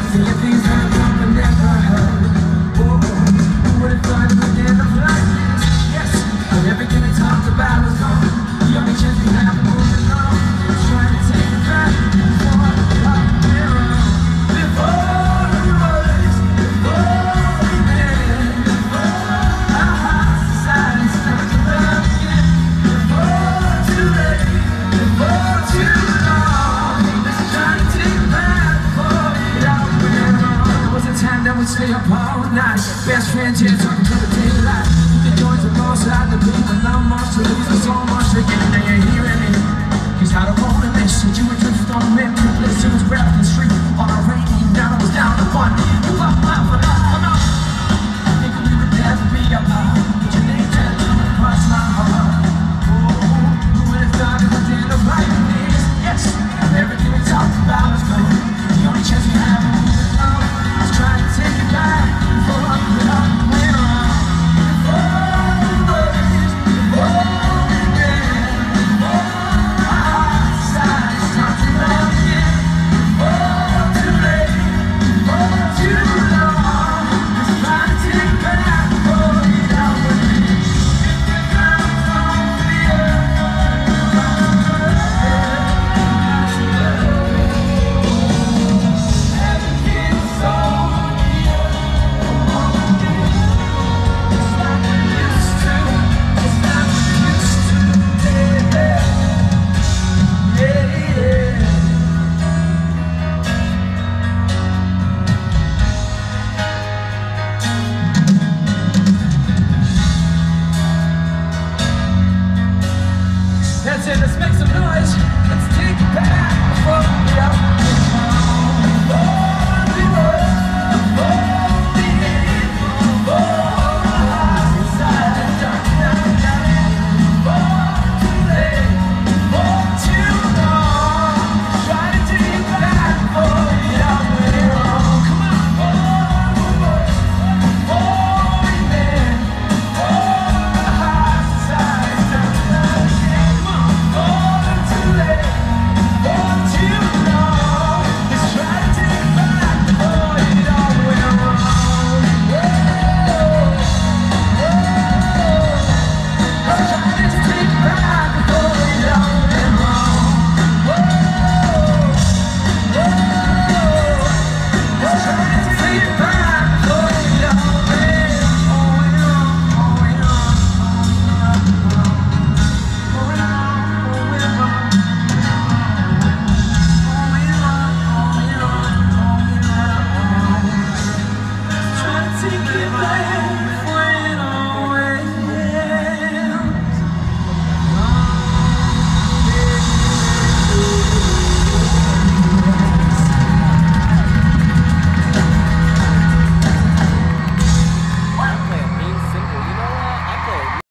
Seeing things that I never heard. Whoa, who would've thought it would end up like this? Yes, but everything we talked about was gone. The only chance we have of moving on is trying to take it back before we're wrong. Before we was, before we met, before our hearts decided to start to love again. Before too late, before too long. Let's try to take it back before it all went wrong. There was a time that we'd stay up all night, best friends here talking to the daylight. The joys of all side, the pain, but not much to lose, but so much to get. Now you're here and here. Cause I don't wanna miss it. You were drift on a memory place. It was wrapped in street on a rainy night. I was down to one.